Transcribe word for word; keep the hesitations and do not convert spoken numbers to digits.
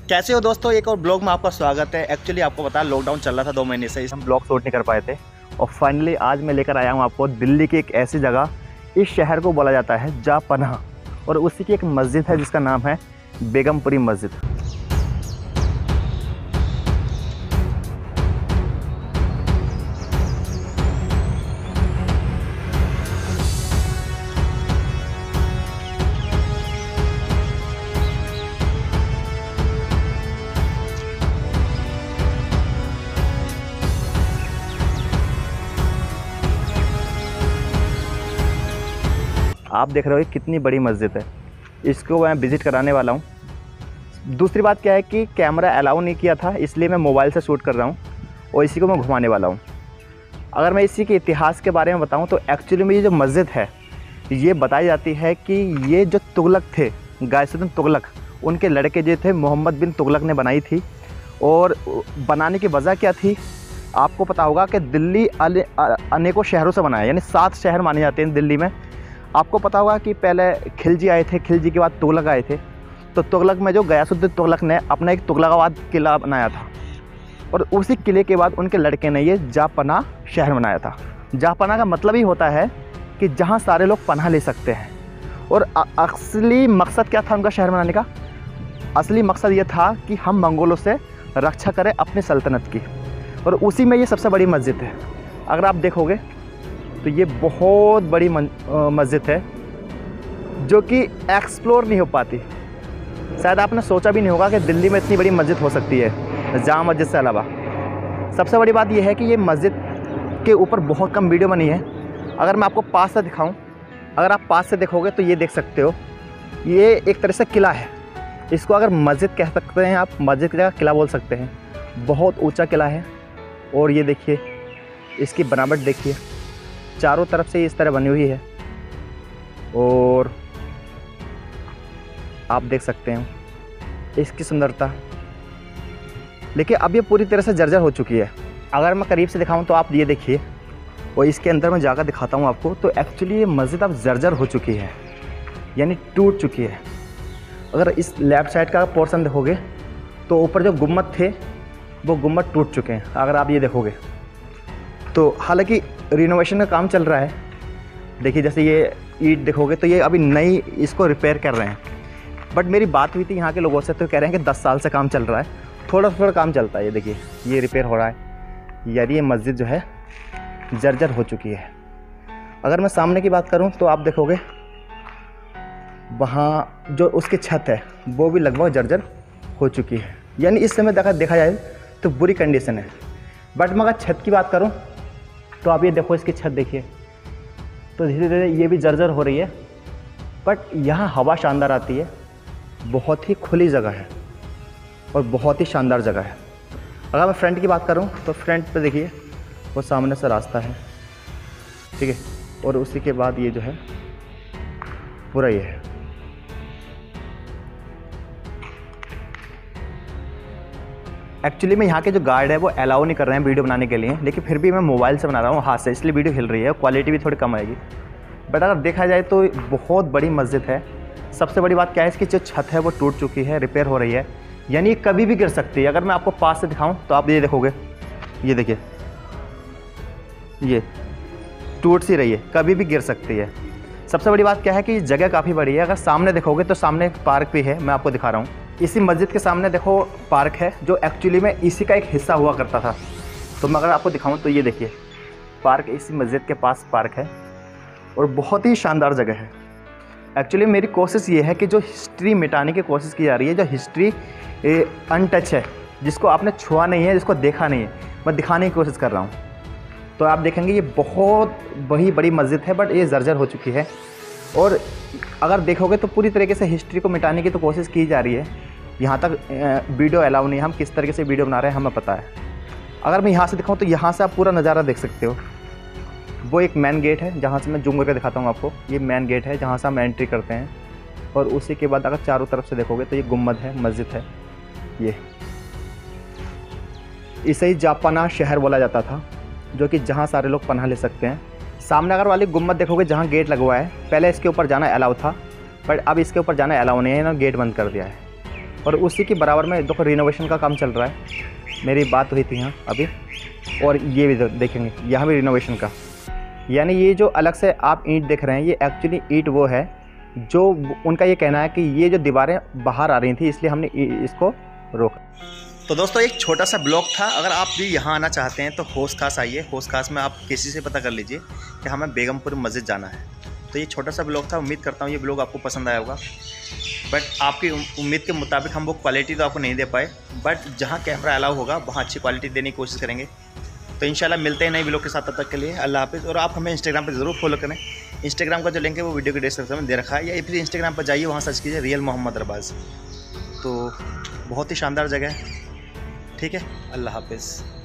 कैसे हो दोस्तों, एक और ब्लॉग में आपका स्वागत है। एक्चुअली आपको पता है लॉकडाउन चल रहा था दो महीने से, हम ब्लॉग शूट नहीं कर पाए थे और फाइनली आज मैं लेकर आया हूँ आपको दिल्ली की एक ऐसी जगह। इस शहर को बोला जाता है जा पनाह और उसी की एक मस्जिद है जिसका नाम है बेगमपुरी मस्जिद। आप देख रहे हो कितनी बड़ी मस्जिद है, इसको मैं विज़िट कराने वाला हूँ। दूसरी बात क्या है कि कैमरा अलाउ नहीं किया था, इसलिए मैं मोबाइल से शूट कर रहा हूँ और इसी को मैं घुमाने वाला हूँ। अगर मैं इसी के इतिहास के बारे में बताऊँ तो एक्चुअली में ये जो मस्जिद है ये बताई जाती है कि ये जो तुगलक थे, गायसुद्दीन तुगलक, उनके लड़के जो थे मोहम्मद बिन तुगलक ने बनाई थी। और बनाने की वजह क्या थी आपको पता होगा कि दिल्ली अनेकों शहरों से बना है, यानी सात शहर माने जाते हैं दिल्ली में। आपको पता होगा कि पहले खिलजी आए थे, खिलजी के बाद तुगलक आए थे। तो तुगलक में जो गयासुद्दीन तुगलक ने अपना एक तुगलकाबाद किला बनाया था और उसी किले के बाद उनके लड़के ने ये जा पनाह शहर बनाया था। जा पनाह का मतलब ही होता है कि जहाँ सारे लोग पनाह ले सकते हैं। और असली मकसद क्या था उनका शहर बनाने का? असली मकसद ये था कि हम मंगोलों से रक्षा करें अपनी सल्तनत की, और उसी में ये सबसे बड़ी मस्जिद है। अगर आप देखोगे तो ये बहुत बड़ी मस्जिद है जो कि एक्सप्लोर नहीं हो पाती। शायद आपने सोचा भी नहीं होगा कि दिल्ली में इतनी बड़ी मस्जिद हो सकती है जामा मस्जिद से अलावा। सबसे बड़ी बात यह है कि ये मस्जिद के ऊपर बहुत कम वीडियो बनी है। अगर मैं आपको पास से दिखाऊं, अगर आप पास से देखोगे तो ये देख सकते हो, ये एक तरह से किला है। इसको अगर मस्जिद कह सकते हैं आप, मस्जिद की जगह किला बोल सकते हैं। बहुत ऊँचा किला है और ये देखिए इसकी बनावट देखिए, चारों तरफ से इस तरह बनी हुई है और आप देख सकते हैं इसकी सुंदरता। लेकिन अब ये पूरी तरह से जर्जर हो चुकी है। अगर मैं करीब से दिखाऊं तो आप ये देखिए, और इसके अंदर मैं जाकर दिखाता हूं आपको, तो एक्चुअली ये मस्जिद अब जर्जर हो चुकी है, यानी टूट चुकी है। अगर इस लेफ़्ट साइड का पोर्शन देखोगे तो ऊपर जो गुम्मद थे वो गुम्मद टूट चुके हैं। अगर आप ये देखोगे तो हालांकि रिनोवेशन का काम चल रहा है। देखिए जैसे ये ईंट देखोगे तो ये अभी नई इसको रिपेयर कर रहे हैं। बट मेरी बात हुई थी यहाँ के लोगों से, तो कह रहे हैं कि दस साल से काम चल रहा है, थोड़ा थोड़ा काम चलता है। ये देखिए ये रिपेयर हो रहा है, यानी ये मस्जिद जो है जर्जर हो चुकी है। अगर मैं सामने की बात करूँ तो आप देखोगे वहाँ जो उसकी छत है वो भी लगभग जर्जर हो चुकी है, यानी इस समय देखा देखा जाए तो बुरी कंडीशन है। बट मैं अगर छत की बात करूँ तो आप ये देखो, इसकी छत देखिए, तो धीरे धीरे ये भी जर्जर हो रही है। बट यहाँ हवा शानदार आती है, बहुत ही खुली जगह है और बहुत ही शानदार जगह है। अगर मैं फ्रंट की बात करूँ तो फ्रंट पे देखिए वो सामने से रास्ता है, ठीक है, और उसी के बाद ये जो है पूरा ये है। एक्चुअली में यहाँ के जो गार्ड है वो अलाउ नहीं कर रहे हैं वीडियो बनाने के लिए, लेकिन फिर भी मैं मोबाइल से बना रहा हूँ हाथ से, इसलिए वीडियो हिल रही है, क्वालिटी भी थोड़ी कम आएगी। बट अगर देखा जाए तो बहुत बड़ी मस्जिद है। सबसे बड़ी बात क्या है, इसकी जो छत है वो टूट चुकी है, रिपेयर हो रही है, यानी कभी भी गिर सकती है। अगर मैं आपको पास से दिखाऊँ तो आप ये देखोगे, ये देखिए ये टूट सी रही है, कभी भी गिर सकती है। सबसे बड़ी बात क्या है कि जगह काफ़ी बड़ी है। अगर सामने देखोगे तो सामने एक पार्क भी है, मैं आपको दिखा रहा हूँ। इसी मस्जिद के सामने देखो पार्क है, जो एक्चुअली में इसी का एक हिस्सा हुआ करता था। तो मैं अगर आपको दिखाऊं तो ये देखिए पार्क, इसी मस्जिद के पास पार्क है और बहुत ही शानदार जगह है। एक्चुअली मेरी कोशिश ये है कि जो हिस्ट्री मिटाने की कोशिश की जा रही है, जो हिस्ट्री अनटच है, जिसको आपने छुआ नहीं है, जिसको देखा नहीं है, मैं दिखाने की कोशिश कर रहा हूँ। तो आप देखेंगे ये बहुत बड़ी बड़ी मस्जिद है, बट ये जर्जर हो चुकी है। और अगर देखोगे तो पूरी तरीके से हिस्ट्री को मिटाने की तो कोशिश की जा रही है। यहाँ तक वीडियो अलाउ नहीं है, हम किस तरीके से वीडियो बना रहे हैं हमें पता है। अगर मैं यहाँ से दिखाऊँ तो यहाँ से आप पूरा नज़ारा देख सकते हो। वो एक मेन गेट है जहाँ से मैं जूम करके दिखाता हूँ आपको, ये मेन गेट है जहाँ से हम एंट्री करते हैं। और उसी के बाद अगर चारों तरफ से देखोगे तो ये गुम्मद है, मस्जिद है। ये इसे ही जा पनाह शहर बोला जाता था, जो कि जहाँ सारे लोग पनाह ले सकते हैं। सामने अगर वाली गुम्मद देखोगे जहाँ गेट लगा है, पहले इसके ऊपर जाना अलाउ था, बट अब इसके ऊपर जाना अलाउ नहीं है, ना गेट बंद कर दिया है। और उसी के बराबर में देखो रिनोवेशन का काम चल रहा है। मेरी बात हुई थी यहाँ अभी, और ये भी देखेंगे यहाँ भी रिनोवेशन का, यानी ये जो अलग से आप ईंट देख रहे हैं ये एक्चुअली ईंट वो है जो उनका ये कहना है कि ये जो दीवारें बाहर आ रही थी इसलिए हमने इसको रोका। तो दोस्तों एक छोटा सा ब्लॉग था, अगर आप भी यहाँ आना चाहते हैं तो होश खास आइए। होश खास में आप किसी से पता कर लीजिए कि हमें बेगमपुर मस्जिद जाना है। तो ये छोटा सा ब्लॉग था, उम्मीद करता हूँ ये ब्लॉग आपको पसंद आया होगा। बट आपकी उम्मीद के मुताबिक हम वो क्वालिटी तो आपको नहीं दे पाए, बट जहाँ कैमरा अलाउ होगा वहाँ अच्छी क्वालिटी देने की कोशिश करेंगे। तो इंशाल्लाह मिलते हैं नए ब्लॉग के साथ, तब तक के लिए अल्लाह हाफिज़। और आप हमें इंस्टाग्राम पर ज़रूर फॉलो करें। इंस्टाग्राम का जो लिंक है वो वीडियो के डिस्क्रिप्शन में दे रखा है, या फिर इंस्टाग्राम पर जाइए, वहाँ सर्च कीजिए रियल मोहम्मद अरबाज़। तो बहुत ही शानदार जगह है। ठीक है, अल्लाह हाफिज़।